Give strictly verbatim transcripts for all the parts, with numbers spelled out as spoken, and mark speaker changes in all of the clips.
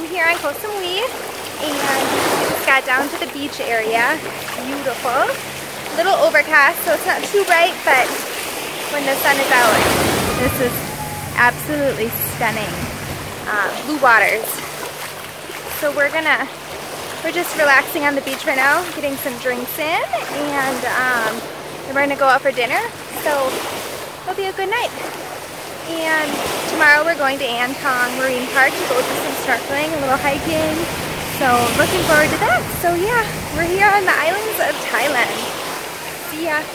Speaker 1: I'm here on Koh Samui and I just got down to the beach area. Beautiful. A little overcast, so it's not too bright, but when the sun is out, this is absolutely stunning. Uh, blue waters. So we're gonna, we're just relaxing on the beach right now, getting some drinks in, and um, we're gonna go out for dinner. So it'll be a good night. And tomorrow we're going to An Thong Marine Park to go do some snorkeling, a little hiking. So looking forward to that. So yeah, we're here on the islands of Thailand. See ya.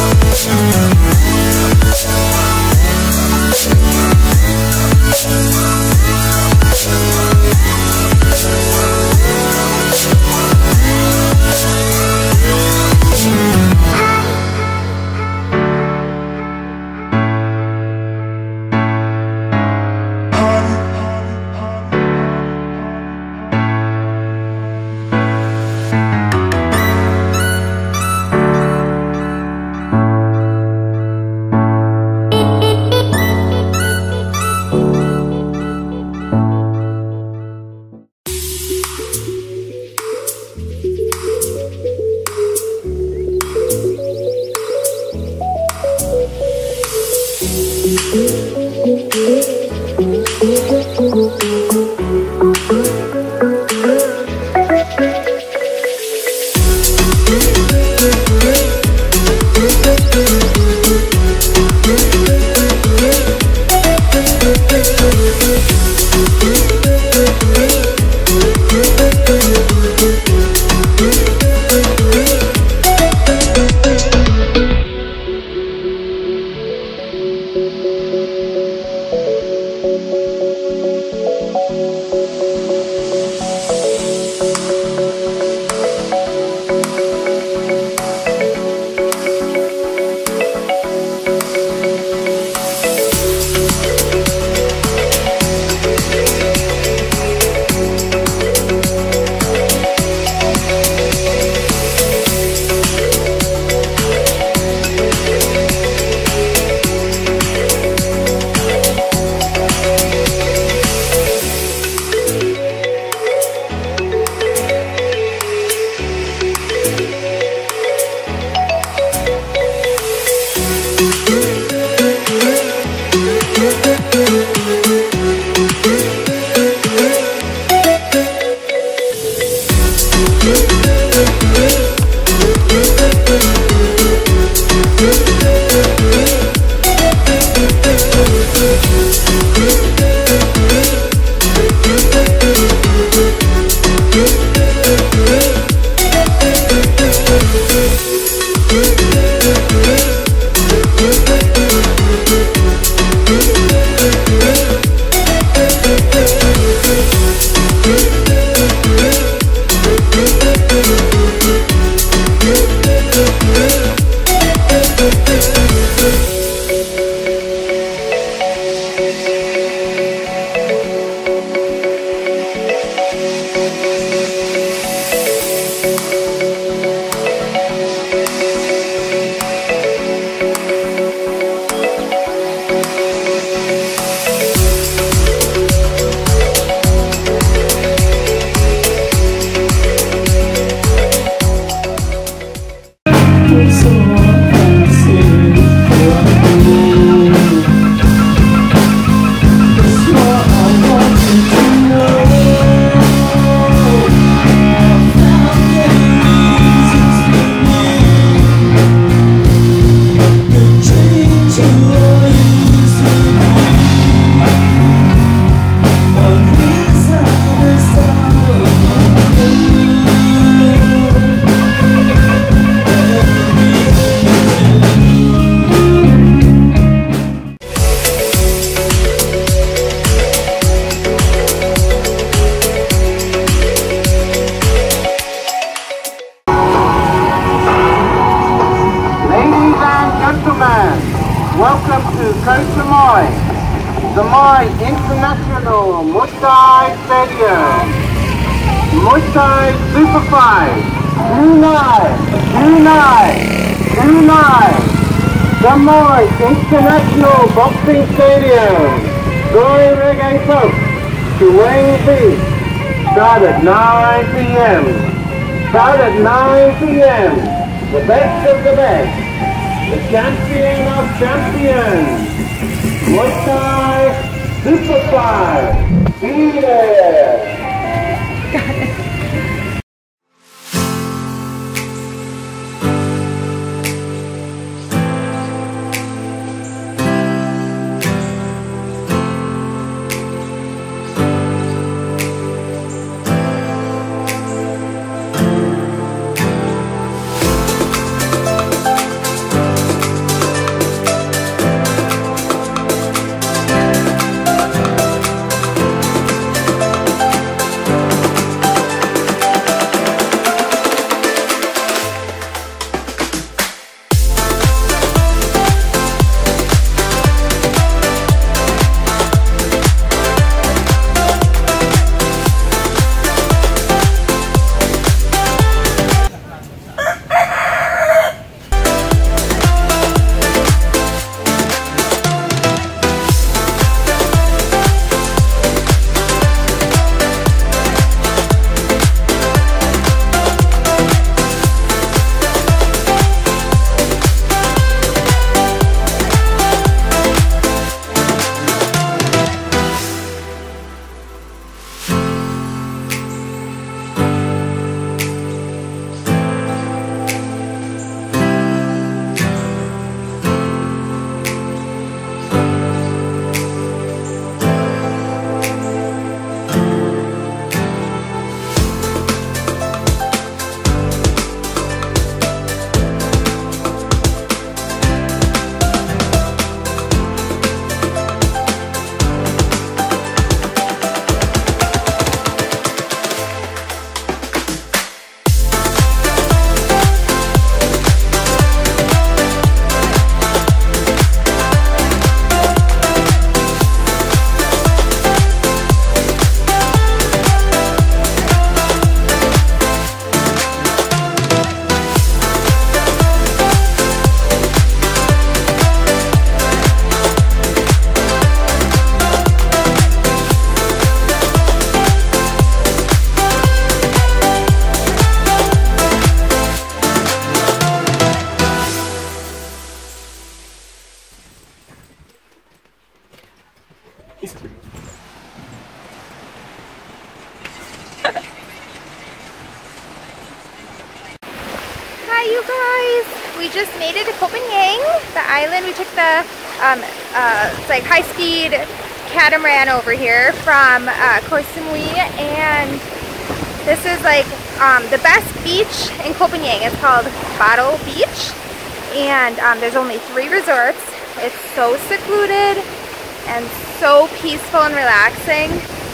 Speaker 2: We'll be right back. Welcome to Koh Samui, Samui International Muay Thai Stadium. Muay Thai Super Five. Unite, unite, unite. Samui International Boxing Stadium. Going reggae folks to Wayne Beach. Start at nine P M Start at nine P M The best of the best. The champion of champions. Muay Thai Super Five. Be there.
Speaker 1: Hi you guys! We just made it to Koh Phangan, the island. We took the um, uh, it's like high-speed catamaran over here from uh, Koh Samui, and this is like um, the best beach in Koh Phangan. It's called Bottle Beach, and um, there's only three resorts. It's so secluded and so peaceful and relaxing,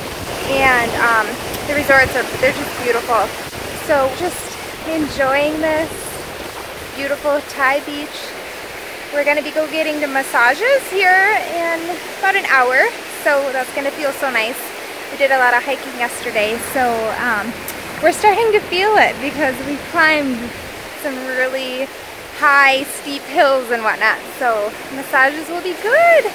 Speaker 1: and um, the resorts are they're just beautiful. So just enjoying this beautiful Thai beach. We're gonna be go getting the massages here in about an hour, so that's gonna feel so nice. We did a lot of hiking yesterday, so um, we're starting to feel it because we climbed some really high, steep hills and whatnot. So massages will be good.